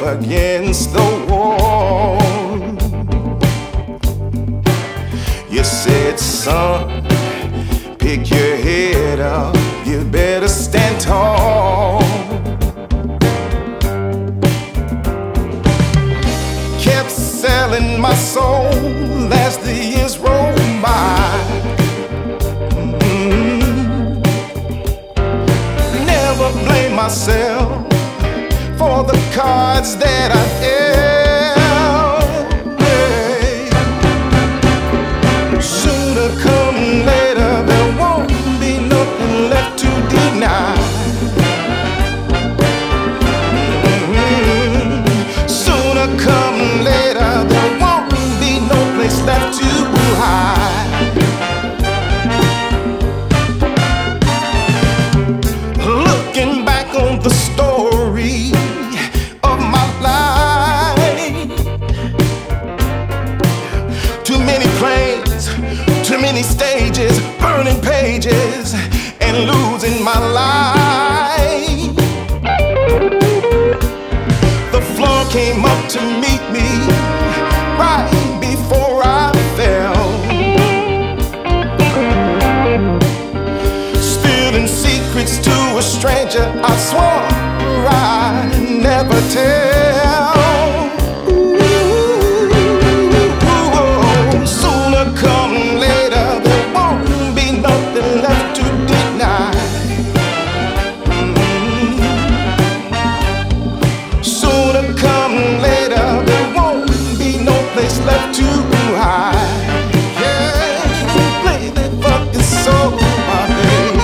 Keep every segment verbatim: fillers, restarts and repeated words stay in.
against the wall. You said, son, pick your head up, you better stand tall. Kept selling my soul as the years rolled by. Mm-hmm. Never blame myself for the cards that I dealt. Hey. Sooner come later, there won't be nothing left to deny. Mm-hmm. Sooner come later, there won't be no place left to hide. Looking back on the story of my life, too many planes, too many stages, burning pages and losing my life. The floor came up to meet me right before I fell. Stealing secrets to a stranger, I swore I'd never tell. Ooh, sooner come later, there won't be nothing left to deny. Mm-hmm. Sooner come later, there won't be no place left to hide. Yeah, play that fucking soul, my baby.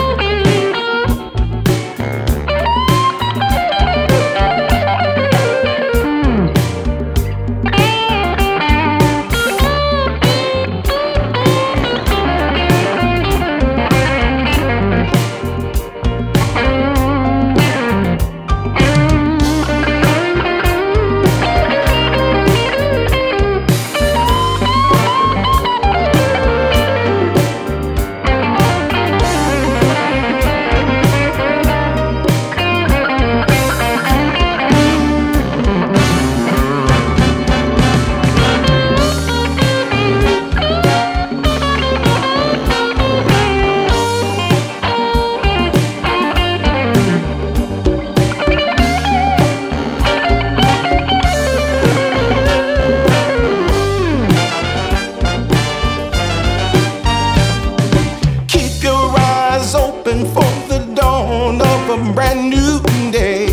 For the dawn of a brand new day.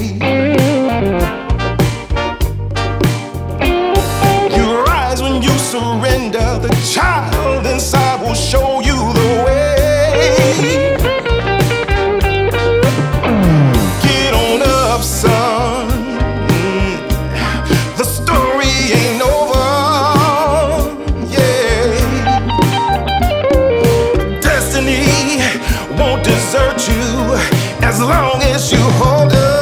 You rise when you surrender. The child inside will show you the way. Get on up, son. The story ain't over. Yeah. Destiny won't desert you as long as you hold up.